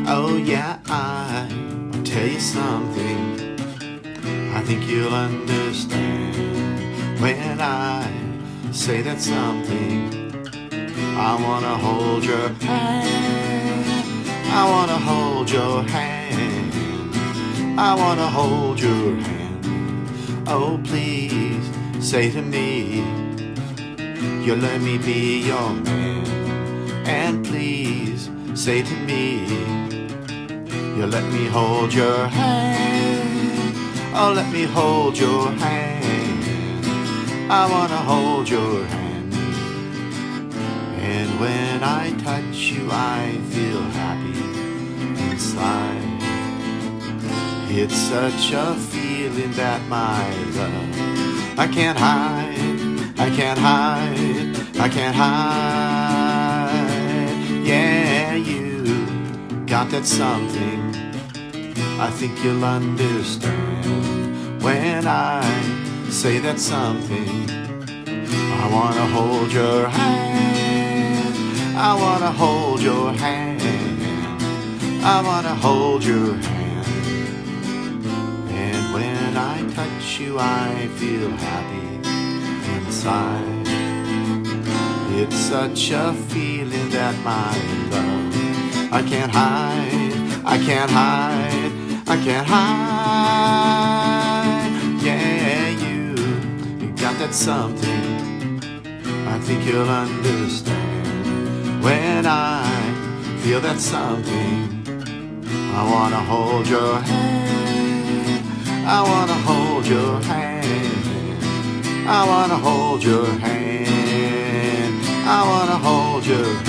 Oh yeah, I'll tell you something. I think you'll understand when I say that something. I wanna hold your hand. I wanna hold your hand. I wanna hold your hand. Oh please, say to me, you'll let me be your man. And please, say to me, you'll let me hold your hand. Oh, let me hold your hand. I wanna hold your hand. And when I touch you, I feel happy inside. It's such a feeling that my love I can't hide, I can't hide, I can't hide. Yeah, you got that something. I think you'll understand when I say that something. I wanna hold your hand. I wanna hold your hand. I wanna hold your hand. And when I touch you, I feel happy inside. It's such a feeling that my love I can't hide, I can't hide, I can't hide. Yeah, you got that something. I think you'll understand when I feel that something. I wanna hold your hand. I wanna hold your hand. I wanna hold your hand. I wanna hold your hand.